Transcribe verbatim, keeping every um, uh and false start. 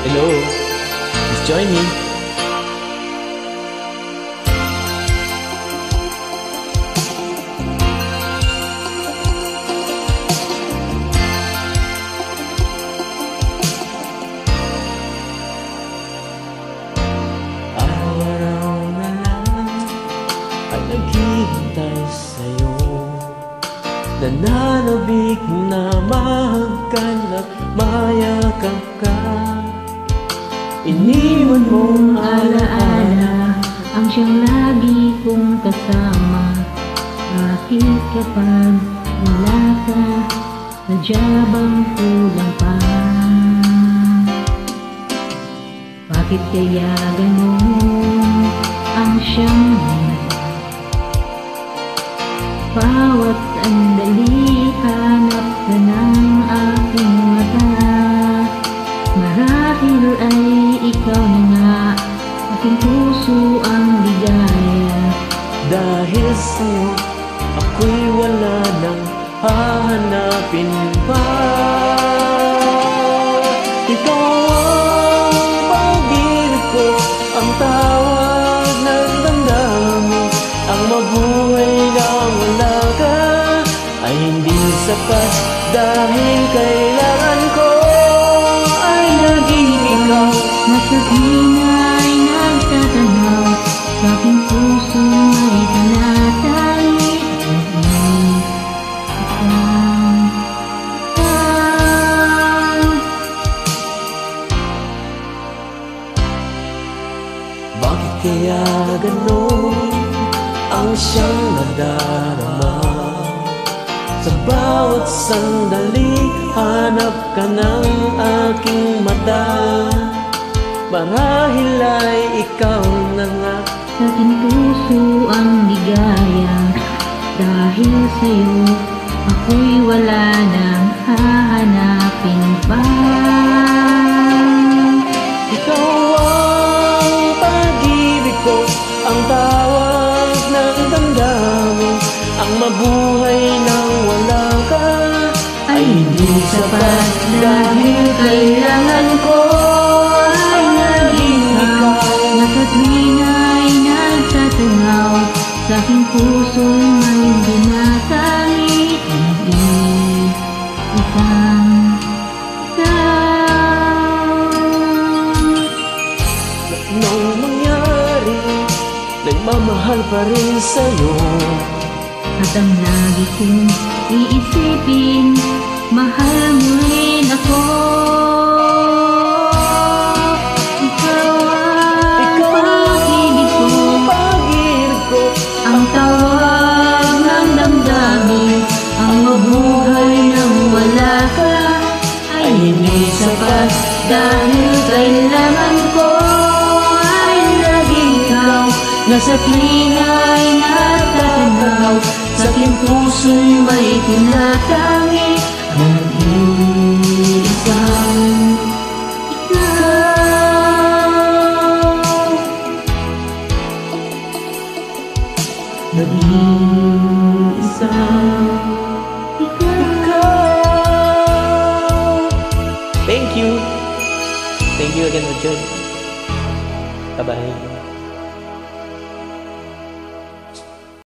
Hello, please join me. Araw-araw na lang ay naghihintay sa'yo, nananabik na magkanap, mayakap ka. Iniwan mong alaala ang siyang lagi kong kasama. Bakit kapag wala ka, nadyabang kulang pa? Bakit kaya ganon ang siyang bawat sandali hanap ka ng aking mata? Marahil ay ikaw na nga, aking puso ang ligaya. Dahil sa'yo, ako'y wala nang hahanapin pa. Ikaw ang pag-ibig ko, ang tawag ng damdamin. Ang mabuhay na wala ka ay hindi sapat, dahil kailangan ko ay naging ikaw. Nasa ay nagtatanaw, sa aking puso ay tinatanggi. Bakit kaya ganon ang siyang nadarama? Sa bawat sandali hanap ka ng aking mata. Marahil ay ikaw na nga, sa aking puso ang ligaya. Dahil sa'yo, ako'y wala nang hahanapin pa. Ikaw ang pag-ibig ko, ang tawag ng damdamin. Ang mabuhay nang wala ka ay hindi sapat, dahil kailangan ko ay naging ikaw. Nasa ay nagtatanaw, sa aking puso may binatangi. Isang ikaw. Nung mangyari, nagmamahal pa rin sa'yo. At ang lagi kong iisipin, mahal mo rin ako. Ikaw ang pag-ibig ko, pag-ibig ko, ang tawag ng damdamin. Ang mabuhay nang wala ka ay hindi sapat, dahil kailangan ko ay naging ikaw. Nasa ay natatanaw, sa aking puso'y may tinatangi. Nag-iisang ikaw, nag-iisang ikaw. Thank you. Thank you again for joining. Bye-bye.